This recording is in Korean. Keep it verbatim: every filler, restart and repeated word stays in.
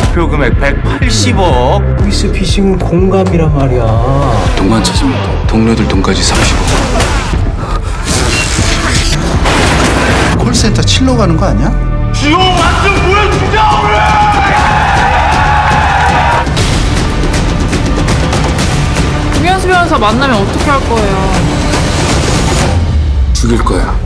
목표 금액 백팔십억. 보이스피싱은 공감이란 말이야. 돈만 찾으면 돼. 동료들 돈까지 삼십억. 콜센터 칠러 가는 거 아니야? 지호 완전 보여주자 오늘! 김현수 변호사 만나면 어떻게 할 거예요? 죽일 거야.